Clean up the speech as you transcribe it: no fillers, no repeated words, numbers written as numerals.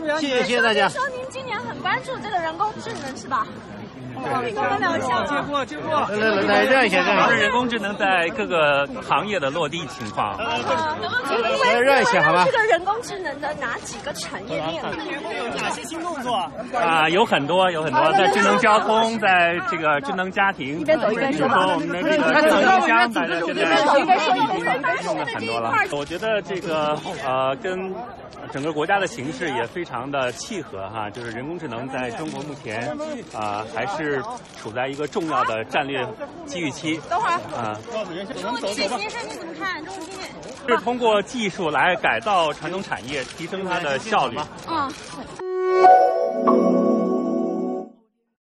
谢谢大家。 说您今年很关注这个人工智能是吧？ 对， 跟我们聊一下。 接过。 来让一下， 人工智能在各个行业的落地情况。 让一下好吧。 这个人工智能的哪几个产业链？ 有哪些新动作？ 有很多，在智能交通，在这个智能家庭，比如说我们的这个智能音箱，大家现在用的很多了。我觉得这个跟整个国家的形势也非常的契合哈，就是人工智能在中国目前还是处在一个重要的战略机遇期。 等会儿中国先生你怎么看？中国是通过技术来改造传统产业，提升它的效率。